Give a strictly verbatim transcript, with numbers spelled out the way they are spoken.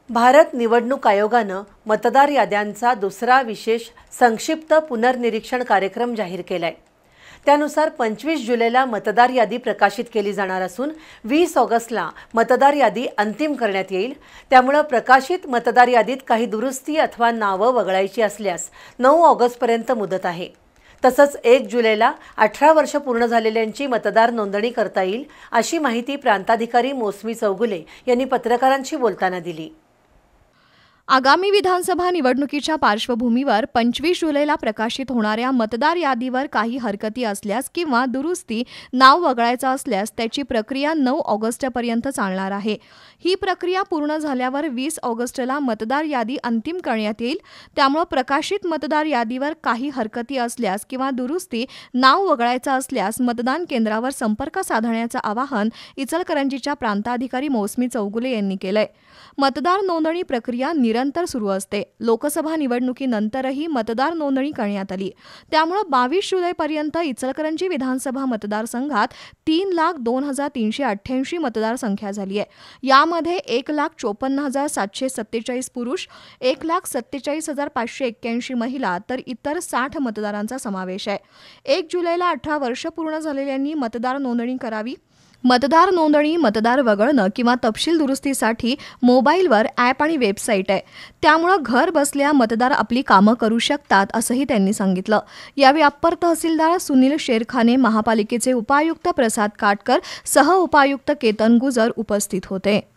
भारत निवडणूक आयोगानं मतदार याद्यांचा दुसरा विशेष संक्षिप्त पुनर्निरीक्षण कार्यक्रम जाहीर केलाय। त्यानुसार पंचवीस जुलैला मतदार यादी प्रकाशित केली जाणार असून वीस ऑगस्टला मतदार यादी अंतिम करण्यात येईल। त्यामुळे प्रकाशित मतदार यादीत काही दुरुस्ती अथवा नावं वगळायची असल्यास नऊ ऑगस्टपर्यंत मुदत आहे। तसंच एक जुलैला अठरा वर्ष पूर्ण झालेल्यांची मतदार नोंदणी करता येईल, अशी माहिती प्रांताधिकारी मौसमी चौगुले यांनी पत्रकारांशी बोलताना दिली। आगामी विधानसभा निवडणुकीच्या पार्श्वभूमीवर पंचवीस जुलैला प्रकाशित होणाऱ्या मतदार यादीवर काही हरकती असल्यास किंवा दुरुस्ती नाव वगळायचं असल्यास त्याची प्रक्रिया नऊ ऑगस्टपर्यंत चालणार आहे। ही प्रक्रिया पूर्ण झाल्यावर वीस ऑगस्टला मतदार यादी अंतिम करण्यात येईल। त्यामुळे प्रकाशित मतदार यादीवर काही हरकती असल्यास किंवा दुरुस्ती नाव वगळायचं असल्यास मतदान केंद्रावर संपर्क साधण्याचं आवाहन इचलकरंजीच्या प्रांताधिकारी मौसमी चौगुले यांनी केलंय। मतदार नोंदणी प्रक्रिया निरंतर सुरू असते। लोकसभा निवडणुकीनंतरही मतदार नोंदणी करण्यात आली। त्यामुळे बावीस जुलैपर्यंत इचलकरंजी विधानसभा मतदारसंघात तीन लाख दोन हजार तीनशे अठ्ठ्याऐंशी मतदार संख्या झाली आहे। यामध्ये एक लाख चोपन्न हजार सातशे सत्तेचाळीस पुरुष, एक लाख सत्तेचाळीस हजार पाचशे एक्क्याऐंशी महिला तर इतर साठ मतदारांचा समावेश आहे। एक जुलैला अठरा वर्ष पूर्ण झालेल्यांनी मतदार नोंदणी करावी। मतदार नोंदणी, मतदार वगळणं किंवा तपशील दुरुस्तीसाठी मोबाईलवर ॲप आणि वेबसाईट आहे। त्यामुळे घर बसल्या मतदार आपली कामं करू शकतात, असंही त्यांनी सांगितलं। यावेळी अप्पर तहसीलदार सुनील शेरखाने, महापालिकेचे उपायुक्त प्रसाद काटकर, सह उपायुक्त केतन गुजर उपस्थित होते।